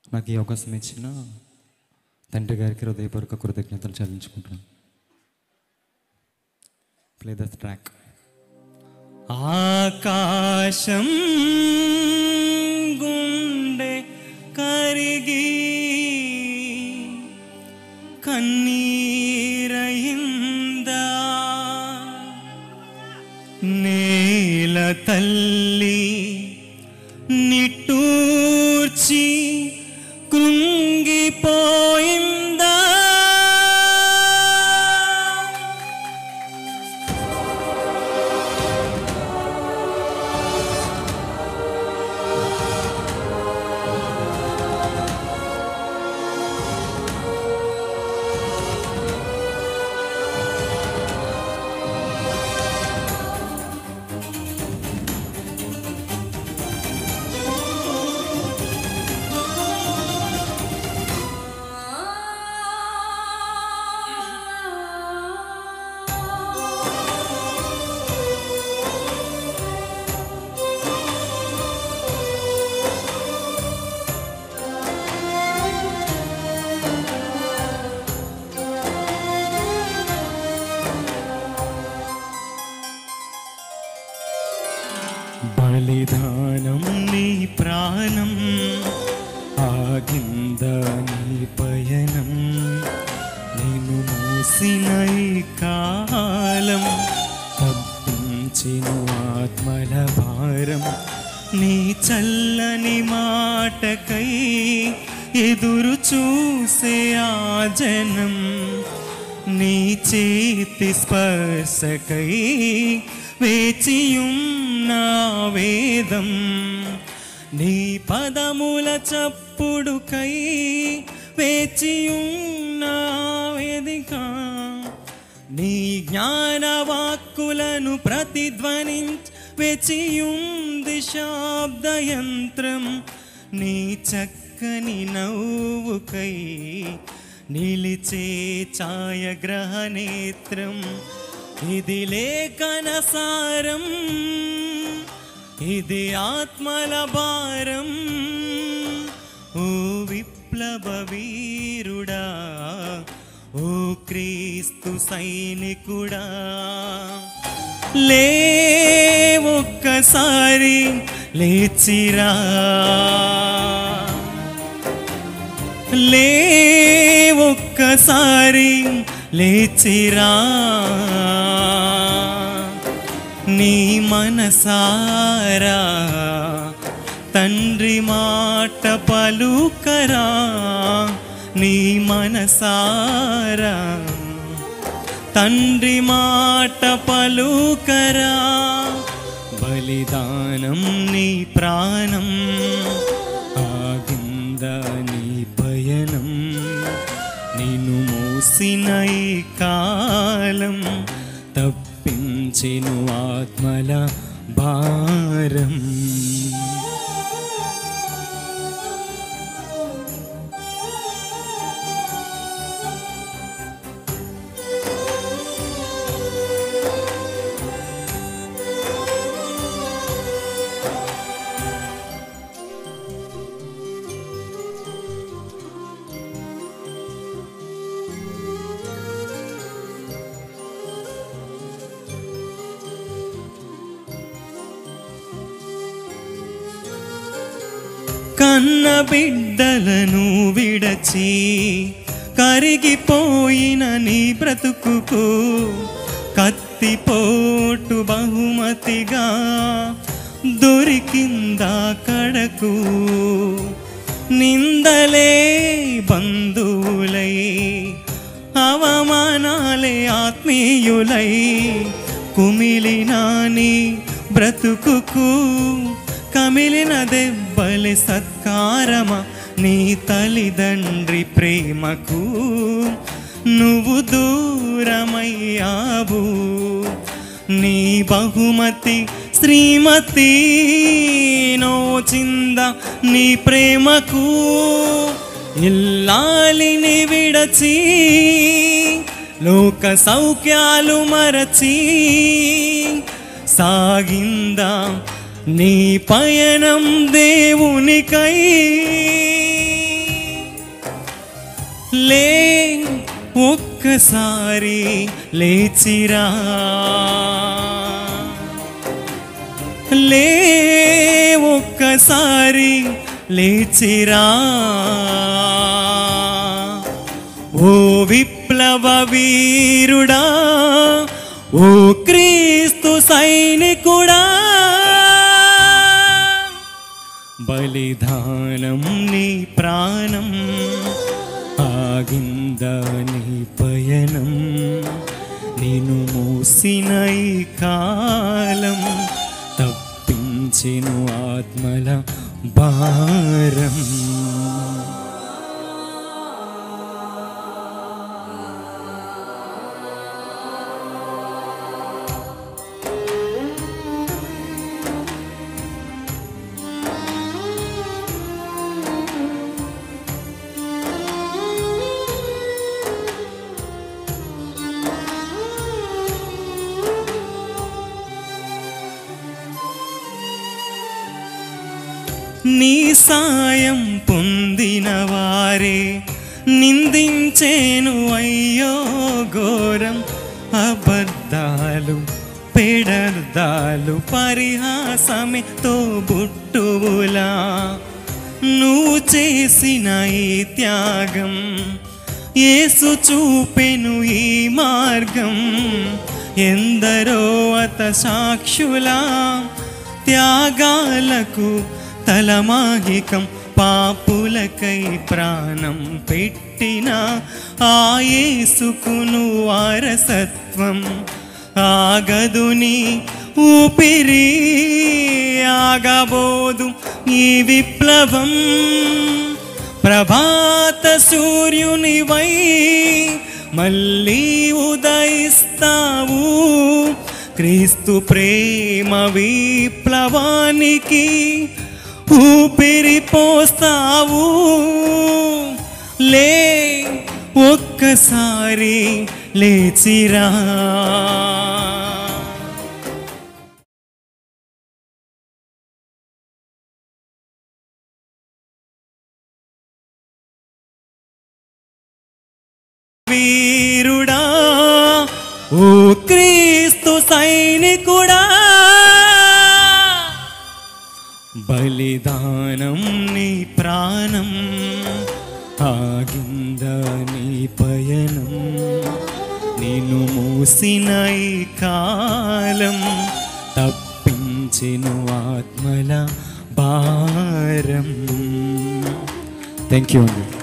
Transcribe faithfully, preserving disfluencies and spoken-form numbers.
నాకు ఈ అవకాశం ఇచ్చిన తండ్రి గారికి హృదయపూర్వక కృతజ్ఞతలు చెల్లించుకుంటున్నాను. Play the track. ఆకాశం గుండె కరిగి కన్నీరయిందా, నేల తల్లి నిట్టూర్చి కృంగిపోయిందా, బలిదానం నీ ప్రాణం ఆగింద నీ పయనం, నేను మోసిన ఈ కాలం తప్పించిన ఆత్మల భారం, నీ చల్లని మాటకై ఎదురు చూసే ఆ జనం, నీ చేతి స్పర్శకై వేచియున్న వేదం, నీ పదముల చప్పుడుకై వేచియున్న వేదిక, నీ జ్ఞానవాక్కులను ప్రతిధ్వనించి వేచియుంది శాబ్దయంత్రం, నీ చక్కని నవ్వుకై నిలిచే ఛాయగ్రహనేత్రం, ఇది లేఖన సారం, ఇది ఆత్మల భారం, ఓ విప్లవ వీరుడా, ఓ క్రీస్తు సైనికుడా, లే ఒక్కసారి లేచిరా, లే ఒక్కసారి లేచిరా, నీ మనసారా తండ్రి మాట పలుకరా, నీ మనసారా తండ్రి మాట పలుకరా, బలిదానం నీ ప్రాణం ఆగింద నీ పయనం, నిన్ను మోసిన ఈ కాలం తప్పించెను ఆత్మల భారం. కన్న బిడ్డలను విడచి కరిగిపోయిన నీ బ్రతుకుకు కత్తిపోటు బహుమతిగా దొరికిందా కడకు, నిందలే బంధువులై అవమానాలే ఆత్మీయులై కుమిలిన నీ బ్రతుకుకు కమిలిన దెబ్బలి సత్కారమా, నీ తల్లిదండ్రి ప్రేమకు నువ్వు దూరమయ్యావు, నీ బహుమతి శ్రీమతి నోచింద నీ ప్రేమకు, ఇల్లాలిని విడచి లోక సౌఖ్యాలు మరచి సాగిందాం నీ పయనం దేవునికై. ఒక్కసారి లేచిరా, లే ఒక్కసారి లేచిరా, ఓ విప్లవ వీరుడా, ఓ క్రీస్తు సైనికుడా, బలిదానం నీ ప్రాణం, ఆగిందా నీ పయనం, నేను మోసిన ఈ కాలం, తప్పించెను ఆత్మల భారం. నీ సాయం పొందిన వారే నిందించేను అయ్యో ఘోరం, అబద్ధాలు పెడర్దాలు పరిహాసమే తోబుట్టువులా, నువ్వు చేసిన ఈ త్యాగం యేసు చూపెను ఈ మార్గం, ఎందరో అత సాక్షుల త్యాగాలకు తలమాహికం, పాపులకై ప్రాణం పెట్టిన ఆ యేసుకును వారసత్వం, ఆగదుని ఊపిరి ఆగబోదు ఈ విప్లవం, ప్రభాత సూర్యునివై మళ్ళీ ఉదయిస్తావు, క్రీస్తు ప్రేమ విప్లవానికి ఊపిరి పోస్తావు, లే ఒక్కసారి లేచిరా. వీరుడా, ఓ క్రీస్తు సైనికుడా, బలిదానం నీ ప్రాణం, ఆగిందా నీ పయనం, నేను మోసిన ఈ కాలం, తప్పించెను ఆత్మల భారం. థ్యాంక్ యూ అండి.